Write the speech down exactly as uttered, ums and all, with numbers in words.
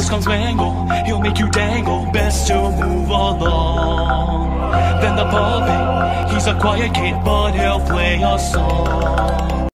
First comes Mangle, he'll make you dangle, best to move along. Then the puppet, he's a quiet kid, but he'll play a song.